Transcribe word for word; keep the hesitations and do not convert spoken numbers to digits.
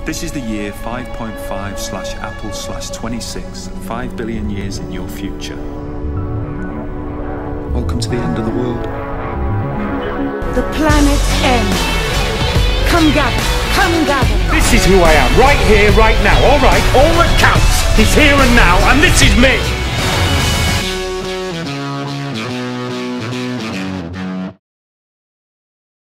This is the year five point five slash Apple slash twenty-six, five billion years in your future. Welcome to the end of the world. The planet's end. Come gather, come gather. This is who I am, right here, right now, alright? All that counts is here and now, and this is me!